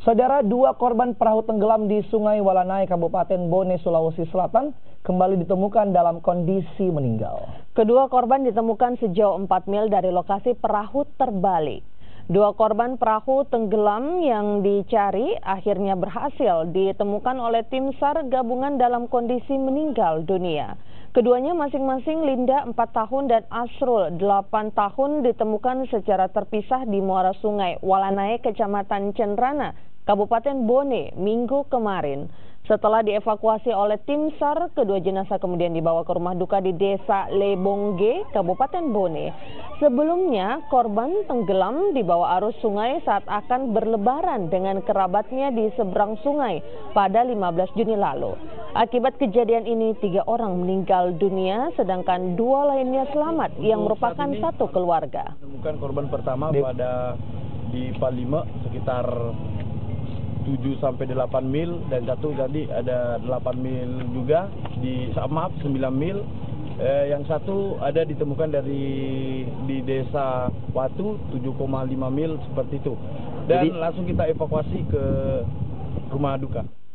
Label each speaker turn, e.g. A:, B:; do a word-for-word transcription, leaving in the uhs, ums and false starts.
A: Saudara, dua korban perahu tenggelam di Sungai Walanai, Kabupaten Bone, Sulawesi Selatan kembali ditemukan dalam kondisi meninggal.
B: Kedua korban ditemukan sejauh empat mil dari lokasi perahu terbalik. Dua korban perahu tenggelam yang dicari akhirnya berhasil ditemukan oleh tim SAR gabungan dalam kondisi meninggal dunia. Keduanya masing-masing Linda empat tahun dan Asrul delapan tahun ditemukan secara terpisah di muara Sungai Walanai, Kecamatan Cenrana, Kabupaten Bone, Minggu kemarin. Setelah dievakuasi oleh tim SAR, kedua jenazah kemudian dibawa ke rumah duka di Desa Lebongge, Kabupaten Bone. Sebelumnya, korban tenggelam di bawah arus sungai saat akan berlebaran dengan kerabatnya di seberang sungai pada lima belas Juni lalu. Akibat kejadian ini, tiga orang meninggal dunia, sedangkan dua lainnya selamat yang merupakan satu keluarga.
C: Bukan korban pertama pada di Palima sekitar tujuh sampai delapan mil, dan satu tadi ada delapan mil juga di Samap sembilan mil. Eh, yang satu ada ditemukan dari di Desa Watu tujuh koma lima mil seperti itu. Dan Jadi, langsung kita evakuasi ke rumah duka.